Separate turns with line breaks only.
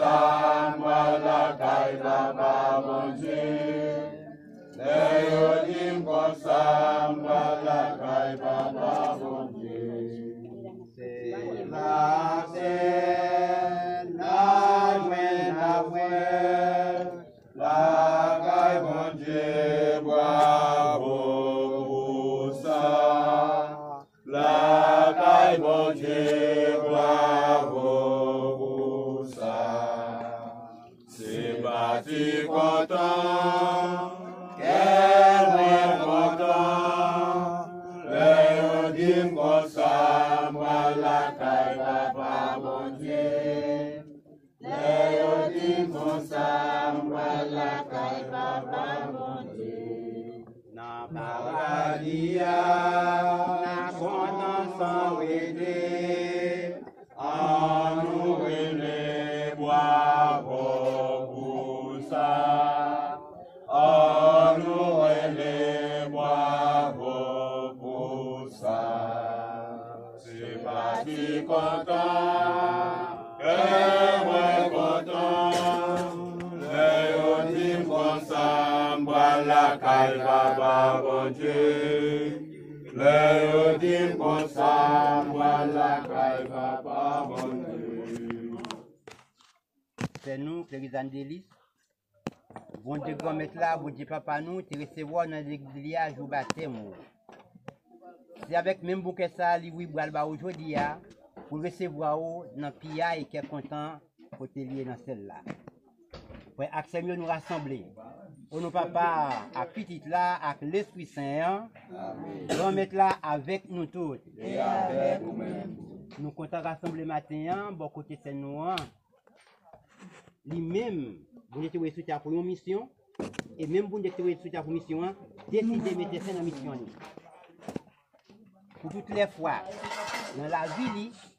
sambala kai baba bonji. Leo dim ko sambala kai baba bonji. Se la se na we la kai bonji bravo busa. La kai bonji bravo busa. Se bati content. Na Bavaria, na Contenção Ede, Anu Ele Boavo Busa, Anu Ele Boavo Busa, se bati content, que moi content, Leo dim consamba la kai baba bonje. Leo dim consamba la kai baba bonje.
C'est nous, les Andélis. Bon Dieu, grand maître là, bon Dieu, papa nous, tu recevoir dans l'église au baptême. C'est avec même bouquet ça, lui, bral aujourd'hui, pour recevoir dans le pia et qui est content pour te lier dans celle-là. Pour accepter nous rassembler. Pour nos papas, à petit là, avec l'Esprit Saint, grand maître là, avec nous tous.
Et avec nous-mêmes.
Nous comptons rassembler matin, bon côté c'est nous. Lui-même, vous êtes soutien pour une mission, et même vous êtes soutien pour une mission, décidez de mettre ça dans la mission. Pour toutes les fois, dans la vie,